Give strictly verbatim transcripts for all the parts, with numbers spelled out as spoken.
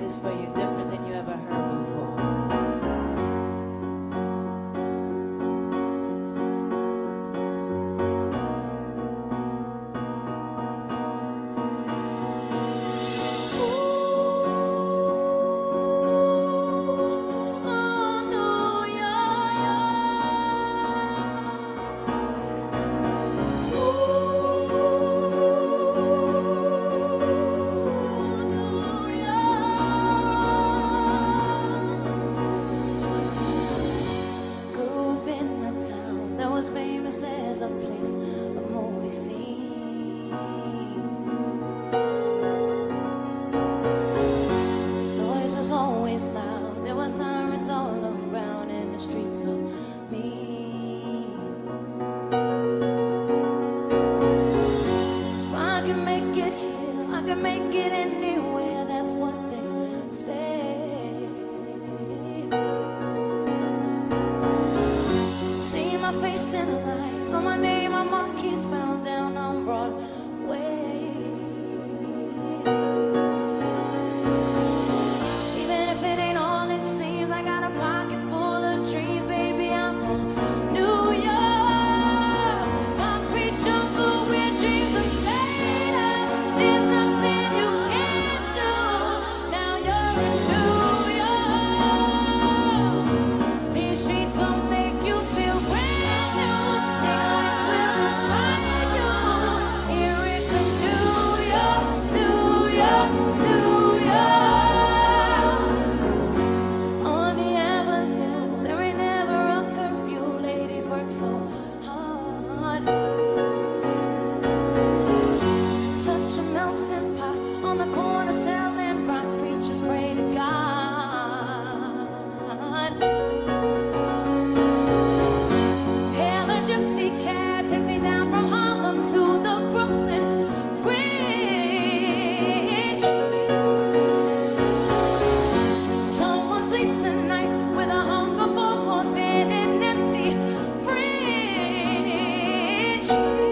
this for you, different than you ever heard before. Was famous as a place of movie scenes. Noise was always loud. There were sirens all around in the streets of me. I can make it here, I can make it anywhere. That's what they say. See my face in the lights, on my name, my monkeys found down on Broadway. Even if it ain't all it seems, I got a pocket full of dreams, baby. I'm from New York, concrete jungle where dreams are made of. There's nothing you can't do. Now you're in New York. These streets will make you feel brand new. Daylights will inspire you. Here in New York, New York, New York. On the avenue, there ain't never a curfew. Ladies work so hard. Such a melting pot on the corner selling rock. Preachers pray to God. Hail a gypsy cab takes me down from Harlem to the Brooklyn Bridge. Someone sleeps tonight with a hunger for more than an empty fridge.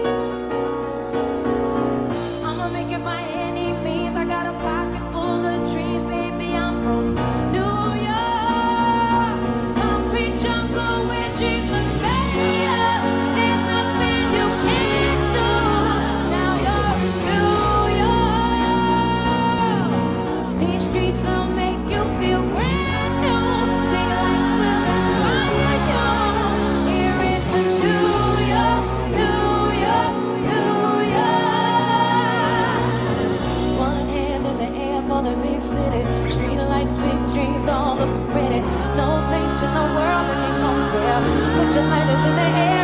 I'ma make it by any means. I got a pocket full of dreams, baby. I'm from New York, concrete jungle where dreams are made of. There's nothing you can't do. Now you're in New York. These streets will make you feel brand new. Big lights will inspire you. Here in New York, New York, New York. One hand in the air for the big city. Street lights, big dreams, all looking pretty. No place in the world that can compare. Put your lighters in the air.